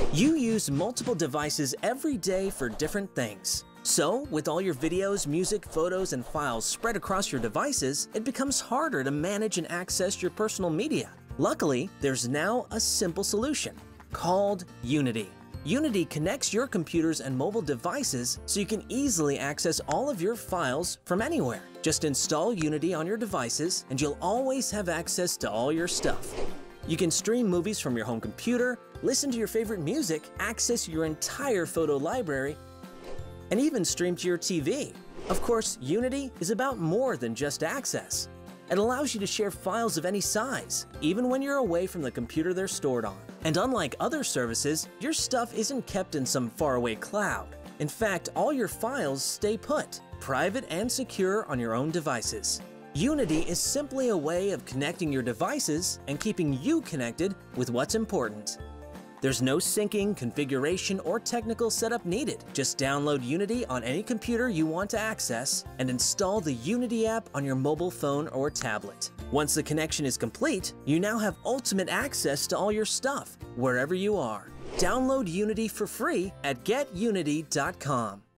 You use multiple devices every day for different things. So, with all your videos, music, photos, and files spread across your devices, it becomes harder to manage and access your personal media. Luckily, there's now a simple solution called Unity. Unity connects your computers and mobile devices so you can easily access all of your files from anywhere. Just install Unity on your devices and you'll always have access to all your stuff. You can stream movies from your home computer, listen to your favorite music, access your entire photo library, and even stream to your TV. Of course, Unity is about more than just access. It allows you to share files of any size, even when you're away from the computer they're stored on. And unlike other services, your stuff isn't kept in some faraway cloud. In fact, all your files stay put, private and secure on your own devices. Unity is simply a way of connecting your devices and keeping you connected with what's important. There's no syncing, configuration, or technical setup needed. Just download Unity on any computer you want to access and install the Unity app on your mobile phone or tablet. Once the connection is complete, you now have ultimate access to all your stuff, wherever you are. Download Unity for free at getunity.com.